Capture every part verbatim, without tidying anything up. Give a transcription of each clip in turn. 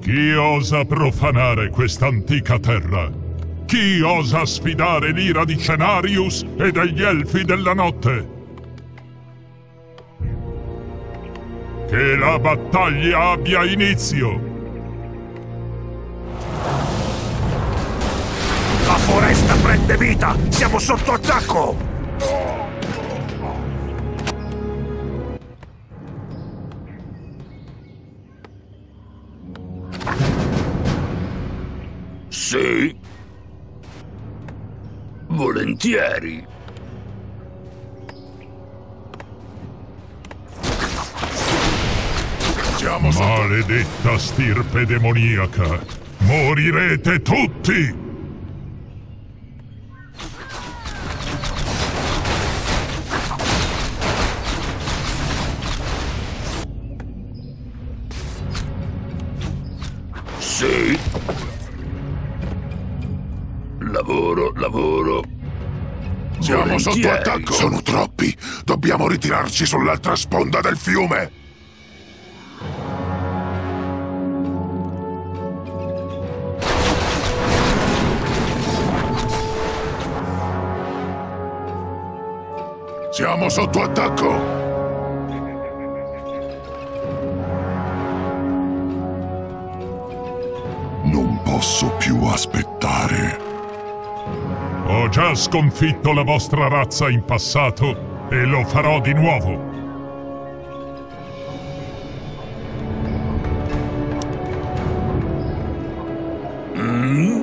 Chi osa profanare quest'antica terra? Chi osa sfidare l'ira di Cenarius e degli Elfi della Notte? Che la battaglia abbia inizio! La foresta prende vita! Siamo sotto attacco! Sì. Volentieri. Siamo maledetta stirpe demoniaca! Morirete tutti! Sì. Lavoro, lavoro. Siamo Volentieri. sotto attacco! Sono troppi! Dobbiamo ritirarci sull'altra sponda del fiume! Siamo sotto attacco! Non posso più aspettare. Ho già sconfitto la vostra razza in passato e lo farò di nuovo. Mm?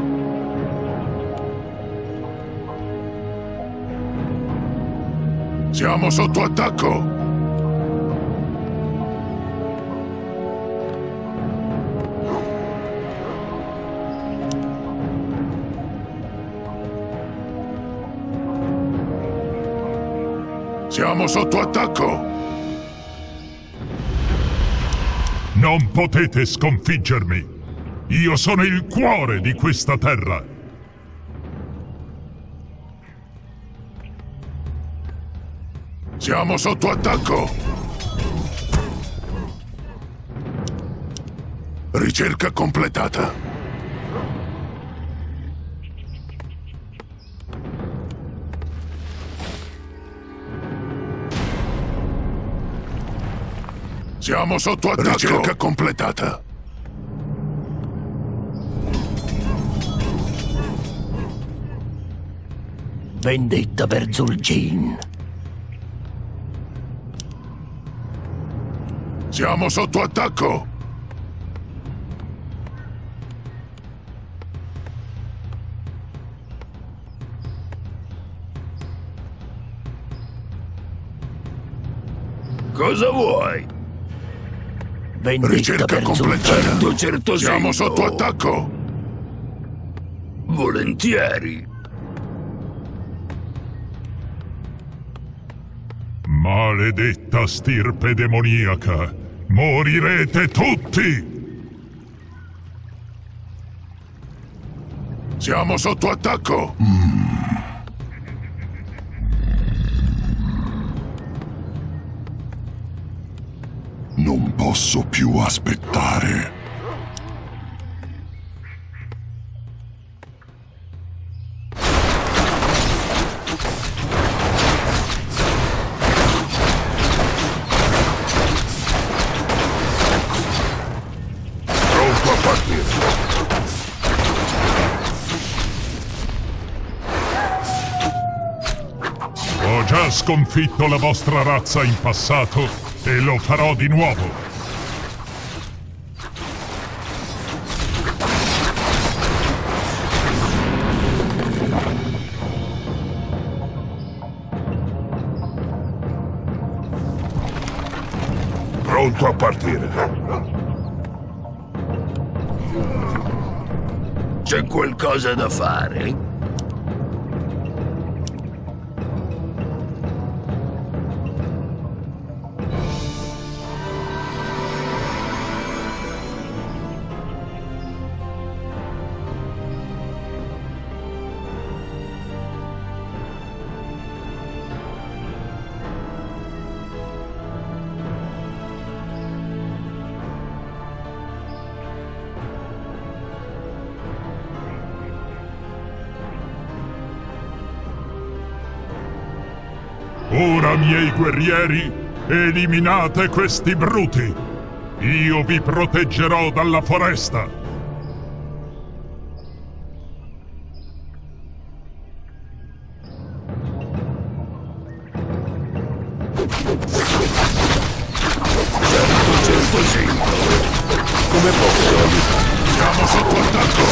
Siamo sotto attacco! Siamo sotto attacco! Non potete sconfiggermi! Io sono il cuore di questa terra! Siamo sotto attacco! Ricerca completata! Siamo sotto attacco! Ricerca completata! Vendetta per Zul'jin. Siamo sotto attacco! Cosa vuoi? Vendetta Ricerca per completata! Zul'jin. Certo Siamo senno. sotto attacco! Volentieri. Maledetta stirpe demoniaca! Morirete tutti! Siamo sotto attacco! Non posso più aspettare. Pronto a partire. Ho già sconfitto la vostra razza in passato e lo farò di nuovo. Pronto a partire. C'è qualcosa da fare? Ora, miei guerrieri, eliminate questi bruti. Io vi proteggerò dalla foresta. Certo, certo, sì. Come posso? Siamo sotto attacco!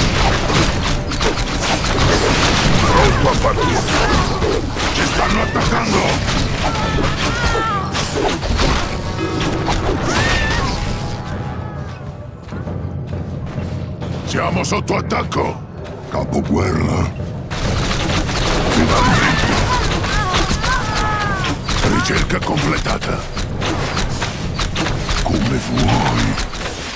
Pronto a partire. Ci stanno attaccando! Siamo sotto attacco! Capoguerra! Finalmente! Ricerca completata! Come vuoi!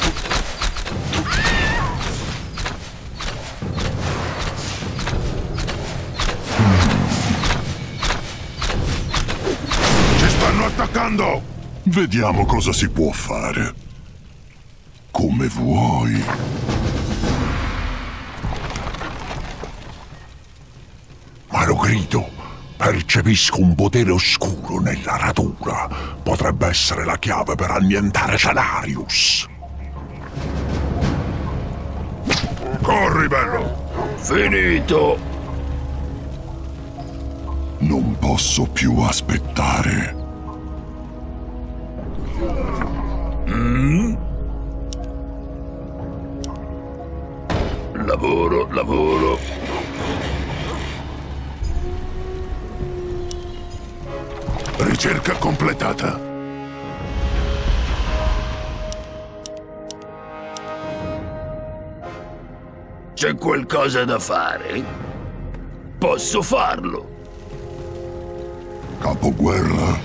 Attaccando! Vediamo cosa si può fare. Come vuoi. Ma lo grido. Percepisco un potere oscuro nella radura. Potrebbe essere la chiave per annientare Cenarius. Corri, bello! Finito! Non posso più aspettare. Mm? Lavoro, lavoro. Ricerca completata. C'è qualcosa da fare? Posso farlo. Capoguerra.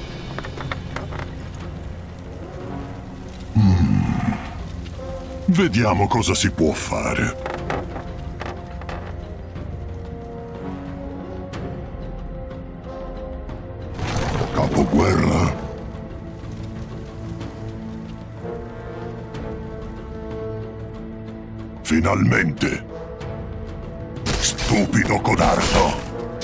Mm. Vediamo cosa si può fare. Capoguerra. Finalmente. Stupido codardo.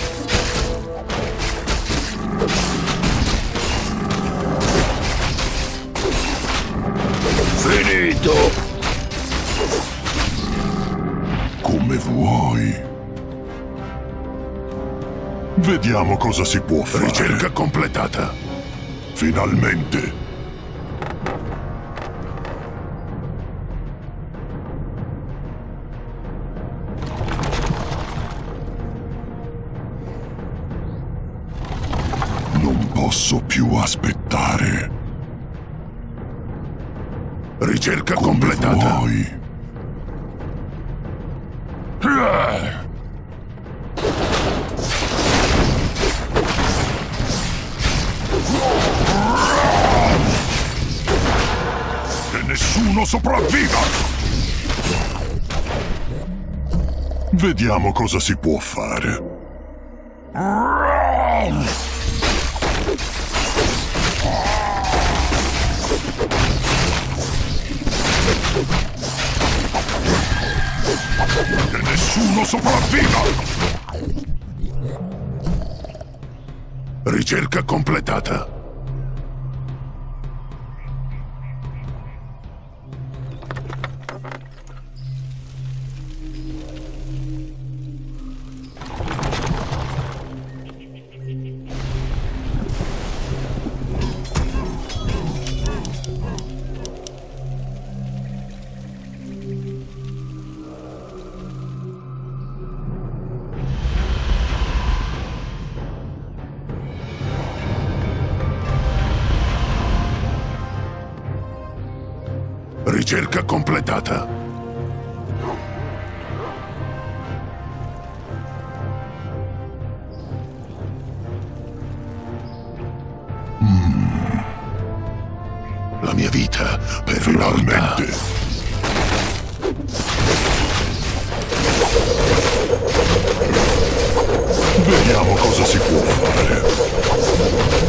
Finito! Come vuoi. Vediamo cosa si può fare. Ricerca completata. Finalmente. Non posso più aspettare. Ricerca come completata. Vuoi. Che nessuno sopravviva! Vediamo cosa si può fare. Che nessuno sopravviva! Ricerca completata. Ricerca completata. Mm. La mia vita, per finalmente. Vediamo cosa si può fare.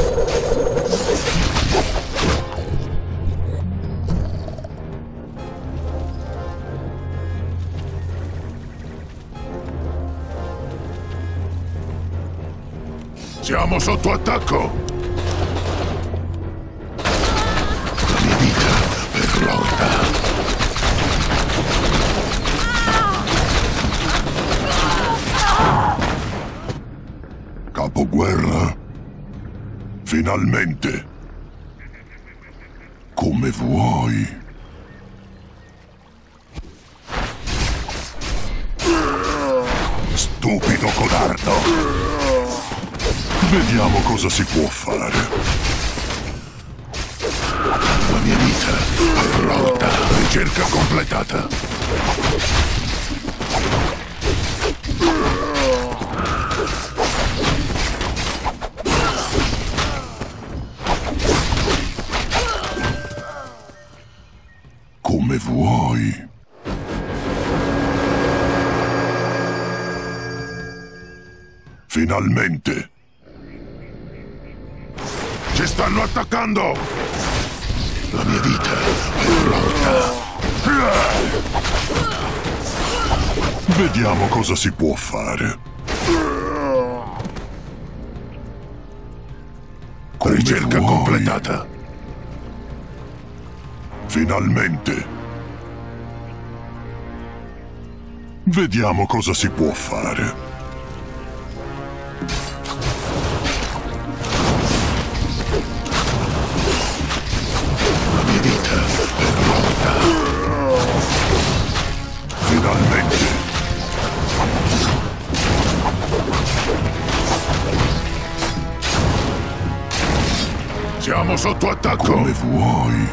Siamo sotto attacco! La mia vita per l'orda! Capoguerra, finalmente, come vuoi. Stupido codardo. Vediamo cosa si può fare. La mia vita per l'orda! Ricerca completata! Come vuoi. Finalmente. Ci stanno attaccando! La mia vita per l'orda! Vediamo cosa si può fare. Come Ricerca vuoi. completata! Finalmente. Vediamo cosa si può fare. La mia vita per l'orda! Finalmente. Siamo sotto attacco! Come vuoi.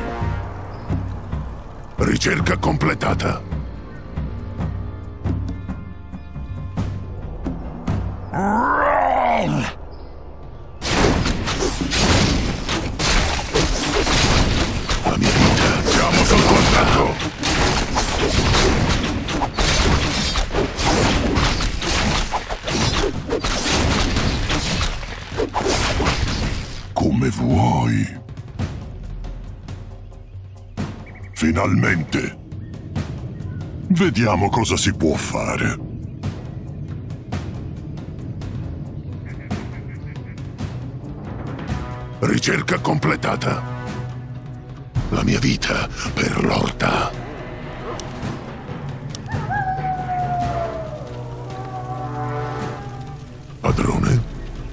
Ricerca completata! La mia vita! Siamo sotto attacco! Come vuoi. Finalmente. Vediamo cosa si può fare. Ricerca completata! La mia vita per l'orda! Padrone?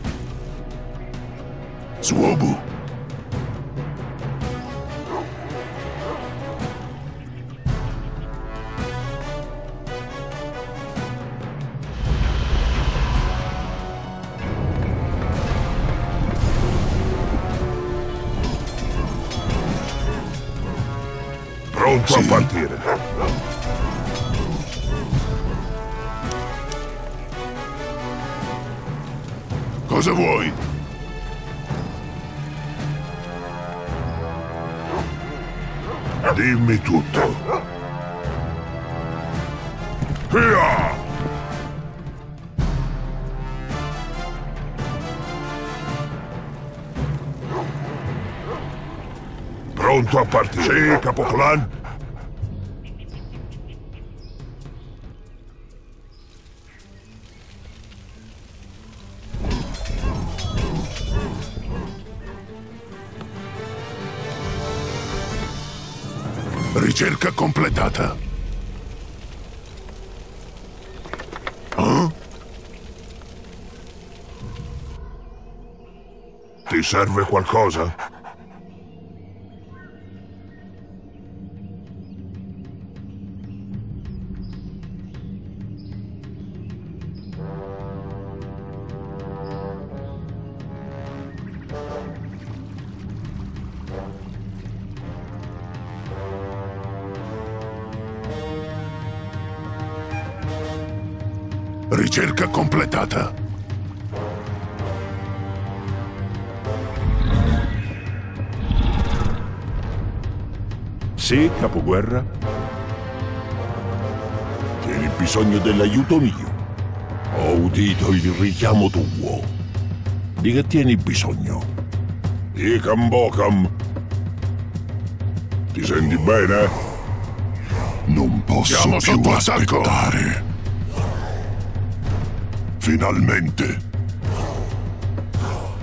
Swobu? Pronto Sì. a partire. Cosa vuoi? Dimmi tutto. Via! Pronto a partire? Sì, capoclan. Ricerca completata. Ah? Ti serve qualcosa? Ricerca completata. Sì, capoguerra. Tieni bisogno dell'aiuto mio. Ho udito il richiamo tuo. Di che tieni bisogno? Icam bocam. Ti senti bene? Non posso Siamo più sotto attacco. aspettare. Finalmente.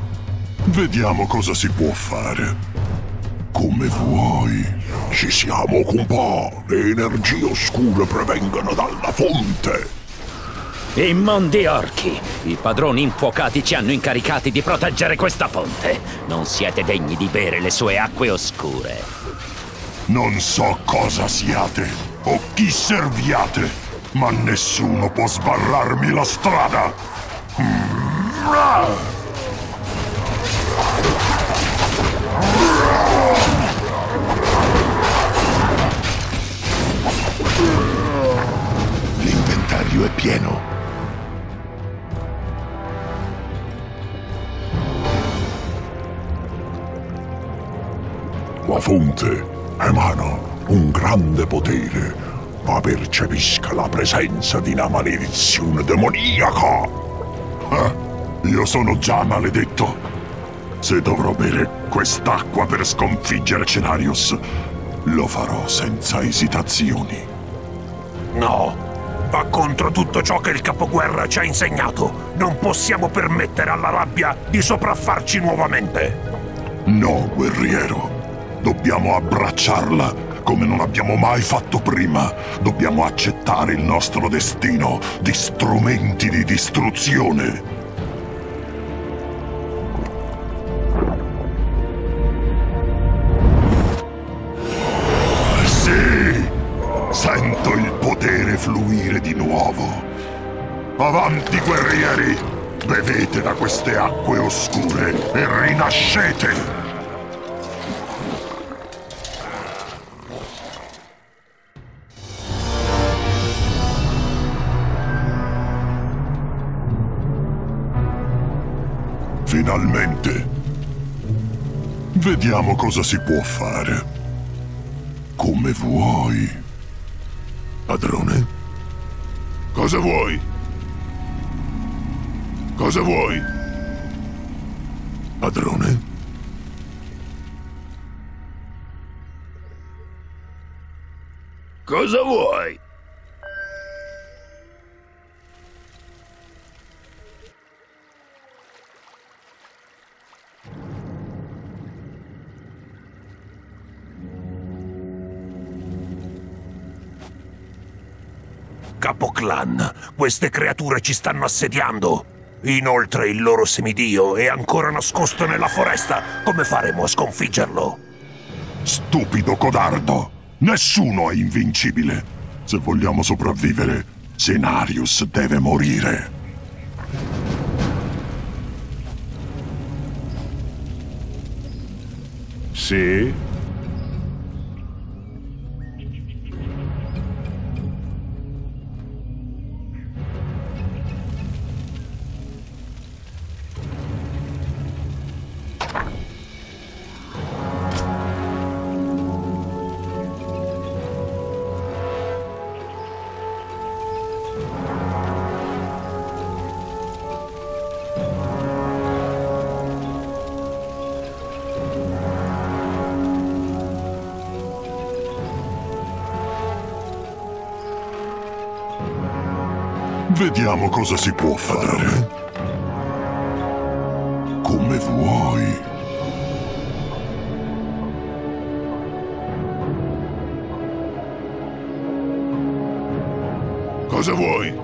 Vediamo cosa si può fare. Come vuoi. Ci siamo, compà. Le energie oscure provengono dalla fonte. Immondi orchi! I padroni infuocati ci hanno incaricati di proteggere questa fonte. Non siete degni di bere le sue acque oscure. Non so cosa siate o chi serviate, ma nessuno può sbarrarmi la strada. L'inventario è pieno. La fonte emana un grande potere, ma percepisca la presenza di una maledizione demoniaca. Ah, io sono già maledetto. Se dovrò bere quest'acqua per sconfiggere Cenarius, lo farò senza esitazioni. No, va contro tutto ciò che il capoguerra ci ha insegnato. Non possiamo permettere alla rabbia di sopraffarci nuovamente. No, guerriero. Dobbiamo abbracciarla come non abbiamo mai fatto prima. Dobbiamo accettare il nostro destino di strumenti di distruzione. Sì! Sento il potere fluire di nuovo. Avanti, guerrieri! Bevete da queste acque oscure e rinascete! Finalmente. Vediamo cosa si può fare. Come vuoi. Padrone? Cosa vuoi? Cosa vuoi? Padrone? Cosa vuoi? Capoclan, queste creature ci stanno assediando. Inoltre il loro semidio è ancora nascosto nella foresta. Come faremo a sconfiggerlo? Stupido codardo! Nessuno è invincibile. Se vogliamo sopravvivere, Cenarius deve morire. Sì? Vediamo cosa si può fare. Come vuoi. Cosa vuoi?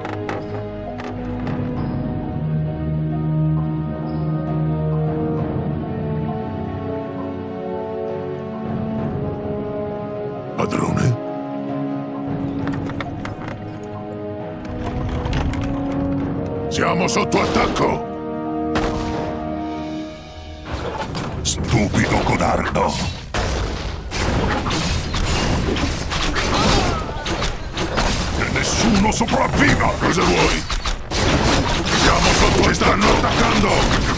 Padrone? Siamo sotto attacco! Stupido codardo! Che nessuno sopravviva! Cosa vuoi? Siamo sotto attacco! Ci stanno attaccando!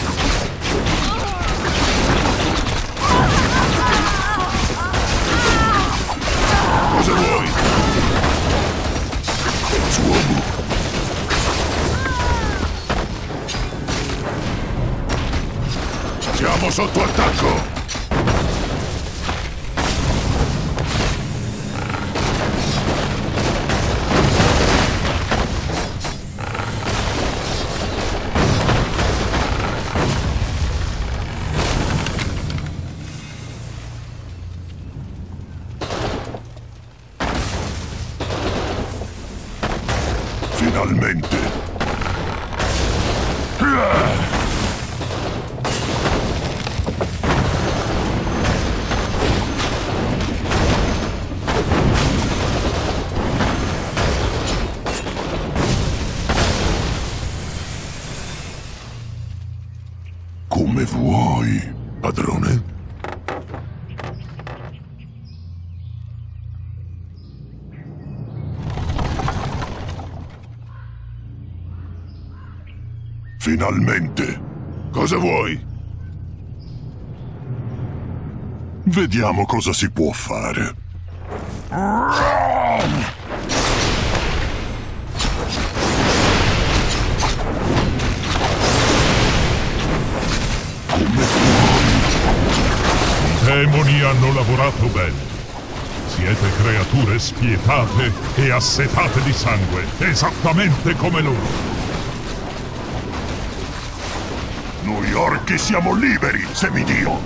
Cosa vuoi? Uomo! Siamo sotto attacco! Come vuoi, padrone. Finalmente. Cosa vuoi? Vediamo cosa si può fare. I demoni hanno lavorato bene. Siete creature spietate e assetate di sangue, esattamente come loro. Noi orchi siamo liberi, semidio!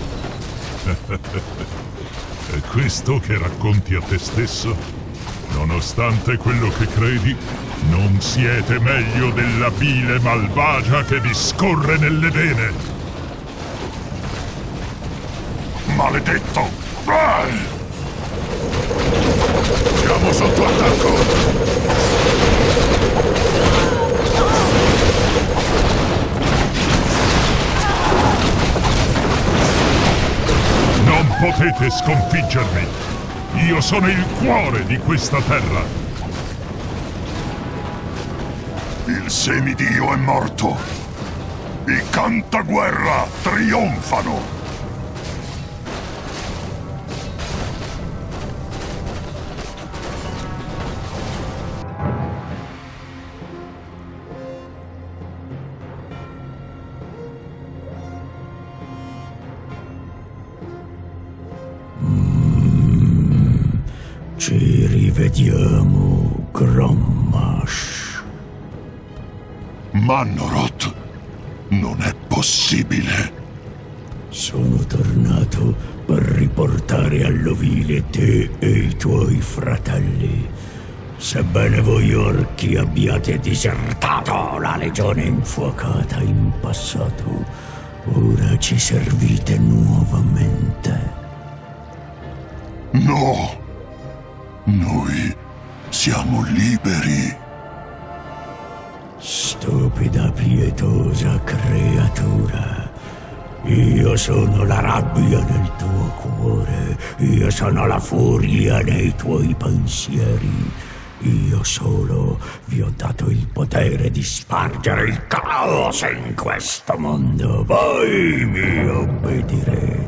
È questo che racconti a te stesso? Nonostante quello che credi, non siete meglio della bile malvagia che vi scorre nelle vene. Maledetto! Ah! Siamo sotto attacco! Non potete sconfiggermi! Io sono il cuore di questa terra! Il semidio è morto! I cantaguerra trionfano! Ci rivediamo, Grommash. Mannoroth, non è possibile. Sono tornato per riportare all'ovile te e i tuoi fratelli. Sebbene voi orchi abbiate disertato la legione infuocata in passato, ora ci servite nuovamente. No! Noi siamo liberi. Stupida, pietosa creatura. Io sono la rabbia nel tuo cuore. Io sono la furia nei tuoi pensieri. Io solo vi ho dato il potere di spargere il caos in questo mondo. Voi mi obbedirete.